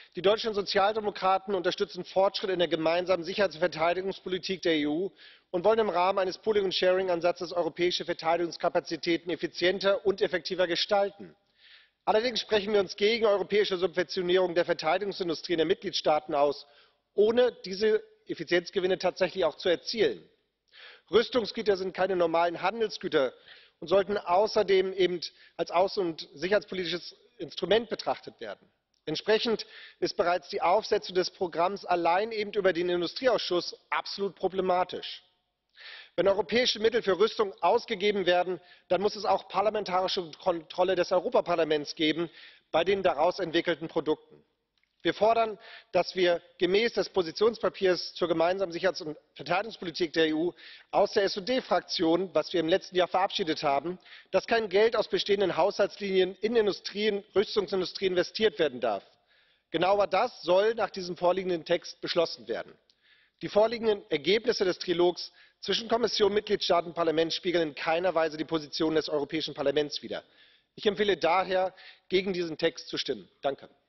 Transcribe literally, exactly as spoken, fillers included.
Die deutschen Sozialdemokraten unterstützen Fortschritte in der gemeinsamen Sicherheits- und Verteidigungspolitik der E U und wollen im Rahmen eines Pooling and Sharing Ansatzes europäische Verteidigungskapazitäten effizienter und effektiver gestalten. Allerdings sprechen wir uns gegen europäische Subventionierung der Verteidigungsindustrie in den Mitgliedstaaten aus, ohne diese Effizienzgewinne tatsächlich auch zu erzielen. Rüstungsgüter sind keine normalen Handelsgüter und sollten außerdem eben als außen- und sicherheitspolitisches Instrument betrachtet werden. Entsprechend ist bereits die Aufsetzung des Programms allein eben über den Industrieausschuss absolut problematisch. Wenn europäische Mittel für Rüstung ausgegeben werden, dann muss es auch parlamentarische Kontrolle des Europaparlaments geben bei den daraus entwickelten Produkten. Wir fordern, dass wir gemäß des Positionspapiers zur gemeinsamen Sicherheits- und Verteidigungspolitik der E U aus der S und D-Fraktion, das wir im letzten Jahr verabschiedet haben, dass kein Geld aus bestehenden Haushaltslinien in Industrien, Rüstungsindustrie investiert werden darf. Genau aber das soll nach diesem vorliegenden Text beschlossen werden. Die vorliegenden Ergebnisse des Trilogs zwischen Kommission, Mitgliedstaaten und Parlament spiegeln in keiner Weise die Position des Europäischen Parlaments wider. Ich empfehle daher, gegen diesen Text zu stimmen. Danke.